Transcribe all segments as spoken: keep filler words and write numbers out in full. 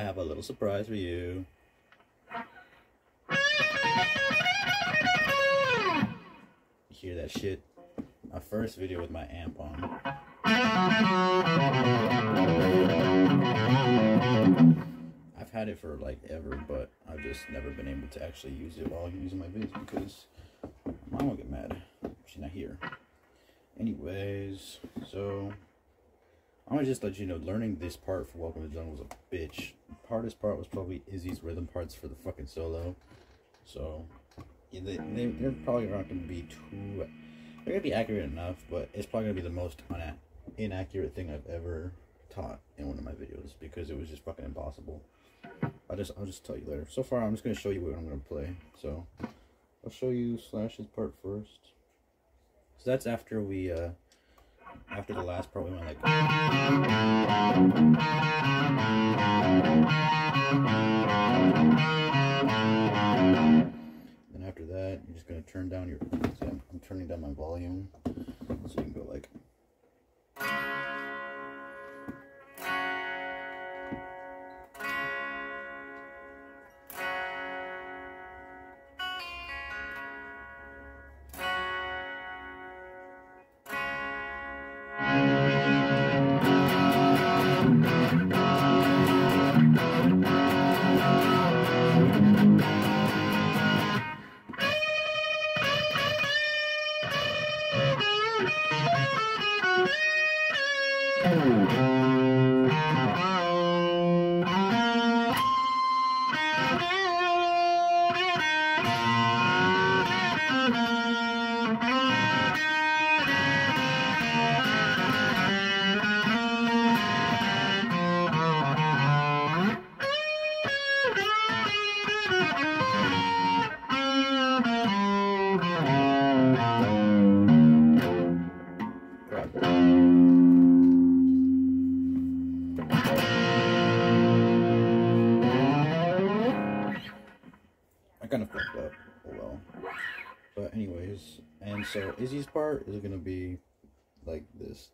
have a little surprise for you. You hear that shit? My first video with my amp on. I've had it for like ever, but I've just never been able to actually use it while using my vids because my mom will get mad. She's not here. Anyways, so I'm gonna just let you know, learning this part for Welcome to the Jungle was a bitch. Hardest part was probably Izzy's rhythm parts for the fucking solo. So yeah, they, they, they're probably not gonna be too, they're gonna be accurate enough, but it's probably gonna be the most una inaccurate thing I've ever taught in one of my videos because it was just fucking impossible. I'll just, I'll just tell you later. So far, I'm just gonna show you what I'm gonna play. So I'll show you Slash's part first. So that's after we, uh, after the last part, we went like. Then after that, you're just gonna turn down your. See, I'm, I'm turning down my volume, so you can go like. I kind of fucked up, oh well. But anyways, and so Izzy's part is gonna be like this.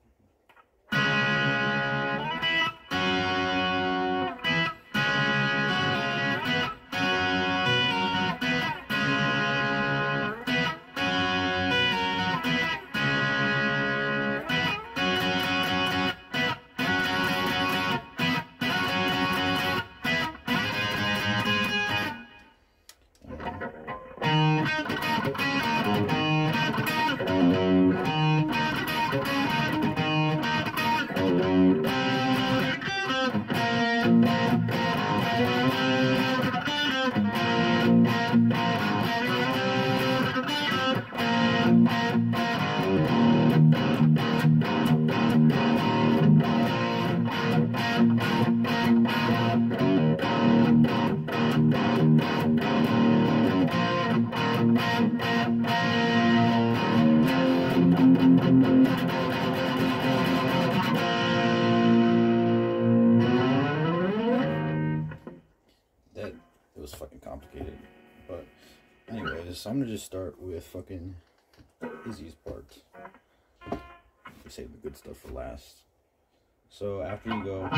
That, it was fucking complicated, but anyways, I'm gonna just start with fucking Izzy's part. We save the good stuff for last. So after you go,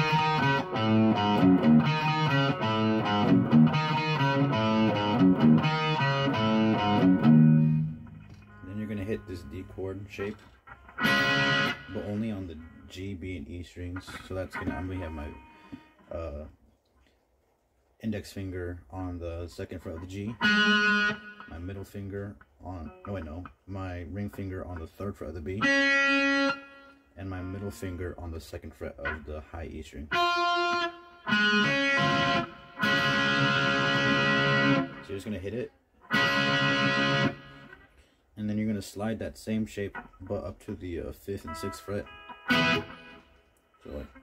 then you're gonna hit this D chord shape, but only on the G, B, and E strings. So that's gonna, I'm gonna have my uh, index finger on the second fret of the G, my middle finger on, no wait, no, my ring finger on the third fret of the B, and my middle finger on the second fret of the high E string. So you're just gonna hit it, and then you're gonna slide that same shape, but up to the uh, fifth and sixth fret. So like,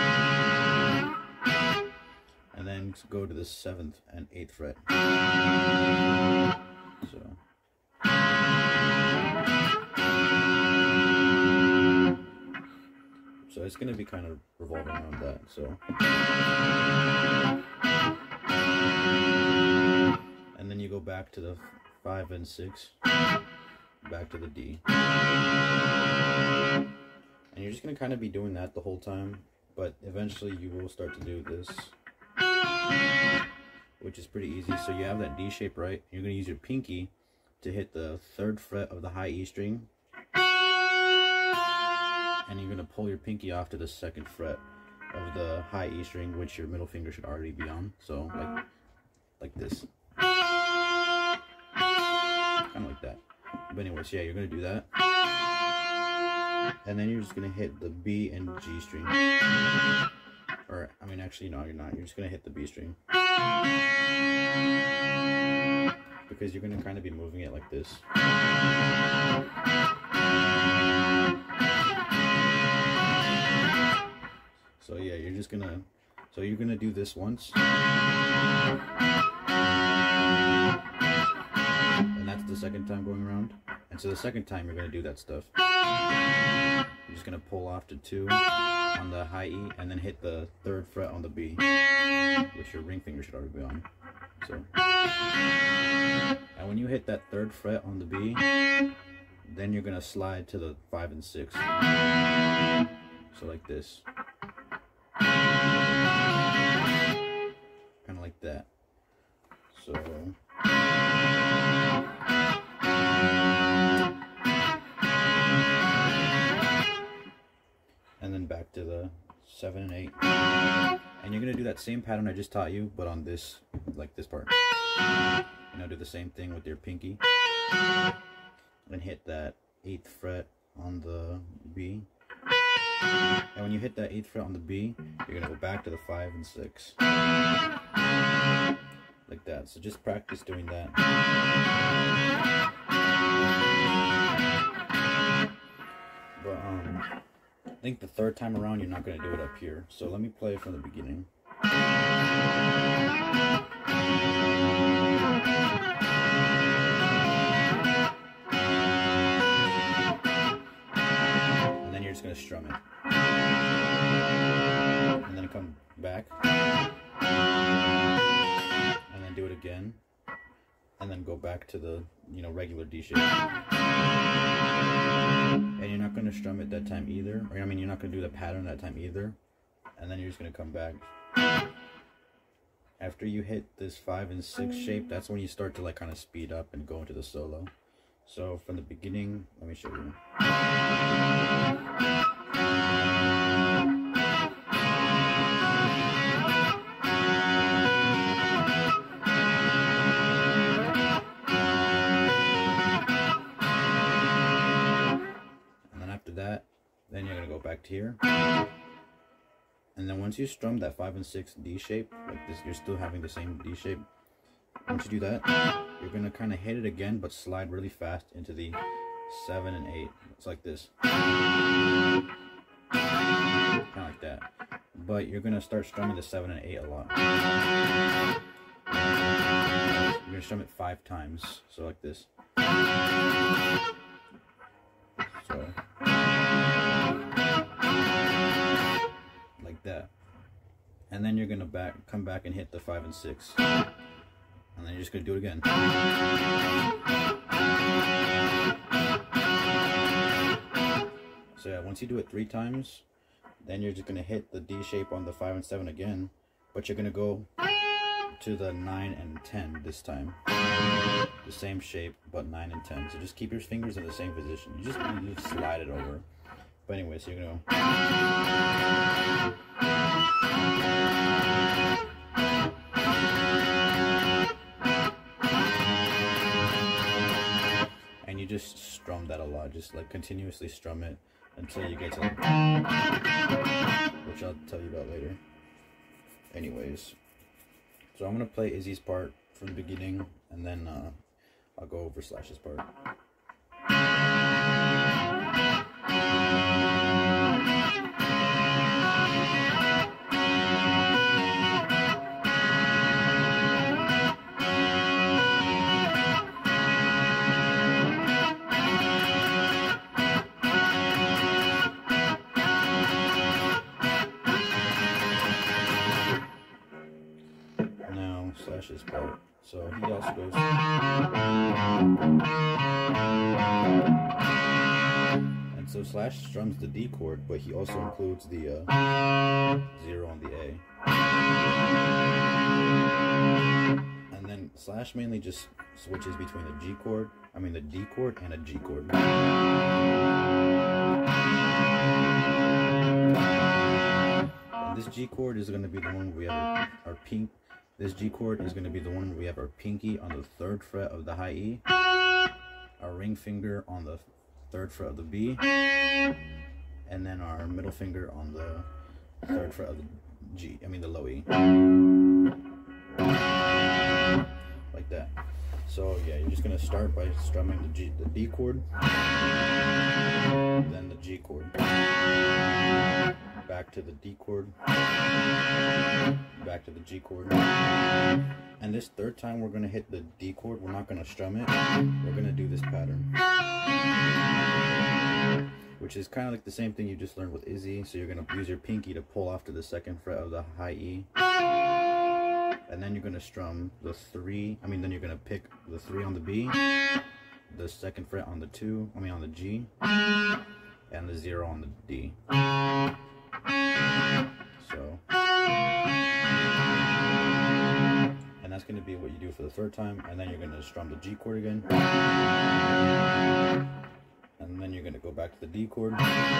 and then go to the seventh and eighth fret. So. So it's gonna be kind of revolving around that. So. And then you go back to the five and six, back to the D. And you're just gonna kind of be doing that the whole time, but eventually you will start to do this. which is pretty easy. So you have that D shape, right? You're going to use your pinky to hit the third fret of the high E string, and you're going to pull your pinky off to the second fret of the high E string, which your middle finger should already be on. So like like this, kind of like that. But anyways, yeah, you're going to do that, and then you're just going to hit the B and G string. Or, I mean, actually, no, you're not. You're just going to hit the B string. Because you're going to kind of be moving it like this. So, yeah, you're just going to... So, you're going to do this once. And that's the second time going around. And so, the second time, you're going to do that stuff. You're just going to pull off to two on the high E, and then hit the third fret on the B, which your ring finger should already be on. So, and when you hit that third fret on the B, then you're gonna slide to the five and six. So like this, kind of like that. So. And then back to the seven and eight, and you're gonna do that same pattern I just taught you, but on this, like this part. You know, do the same thing with your pinky, and hit that eighth fret on the B. And when you hit that eighth fret on the B, you're gonna go back to the five and six, like that. So just practice doing that. But um. I think the third time around you're not going to do it up here. So let me play it from the beginning. And then you're just going to strum it. And then come back. And then do it again. And then go back to the, you know, regular D shape. And you're not going to strum it that time either. Or, I mean, you're not going to do the pattern that time either. And then you're just going to come back. After you hit this five and six shape, that's when you start to like kind of speed up and go into the solo. So from the beginning, let me show you. That, then you're gonna go back to here, and then once you strum that five and six D shape like this, you're still having the same D shape. Once you do that, you're gonna kind of hit it again, but slide really fast into the seven and eight. It's like this, kind of like that. But you're gonna start strumming the seven and eight a lot. You're gonna strum it five times, so like this. So. Like that, and then you're gonna back come back and hit the five and six, and then you're just gonna do it again. So yeah, once you do it three times, then you're just gonna hit the D shape on the five and seven again, but you're gonna go to the nine and ten this time, the same shape but nine and ten. So just keep your fingers in the same position. You just, you just slide it over. But anyway, so you're gonna go. And you just strum that a lot, just like continuously strum it until you get to, which I'll tell you about later. Anyways, so I'm gonna play Izzy's part from the beginning, and then uh, I'll go over Slash's part. Slash's part. So he also goes, and so Slash strums the D chord, but he also includes the uh, zero on the A. slash mainly just switches between the G chord, I mean the D chord and a G chord. And this G chord is going to be the one we have our, our pink. This G chord is going to be the one where we have our pinky on the third fret of the high E, our ring finger on the third fret of the B, and then our middle finger on the third fret of the G, I mean the low E. Like that. So yeah, you're just gonna start by strumming the G, the D chord, then the G chord, back to the D chord, back to the G chord, and this third time we're gonna hit the D chord. We're not gonna strum it. We're gonna do this pattern, which is kind of like the same thing you just learned with Izzy. So you're gonna use your pinky to pull off to the second fret of the high E. And then you're going to strum the three, I mean, then you're going to pick the three on the B, the second fret on the two, I mean on the G, and the zero on the D. So, and that's going to be what you do for the third time, and then you're going to strum the G chord again, and then you're going to go back to the D chord,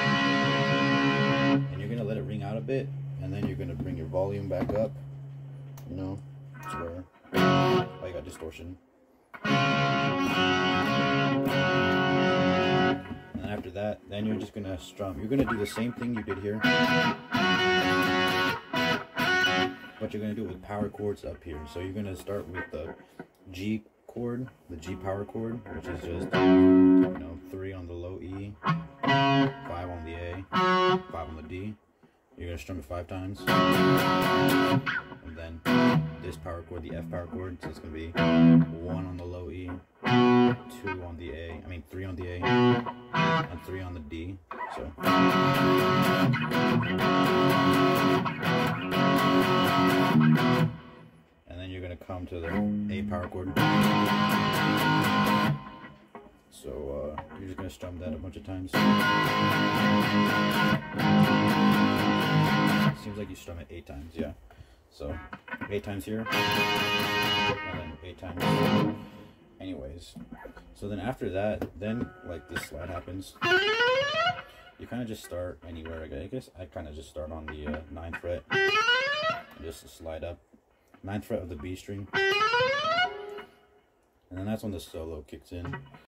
and you're going to let it ring out a bit, and then you're going to bring your volume back up. You know, it's where oh, you got distortion. And then after that, then you're just gonna strum. You're gonna do the same thing you did here, but you're gonna do it with power chords up here. So you're gonna start with the G chord, the G power chord, which is just, you know, three on the low E, five on the A, five on the D. You're gonna strum it five times, and then this power chord, the F power chord, so it's gonna be one on the low E, two on the A, I mean three on the A, and three on the D. So, and then you're gonna come to the A power chord. So uh, you're just gonna strum that a bunch of times. Seems like you strum it eight times, yeah. So eight times here, and then eight times here. Anyways, so then after that, then like this slide happens. You kind of just start anywhere. I guess I kind of just start on the uh, ninth fret, and just slide up, ninth fret of the B string, and then that's when the solo kicks in.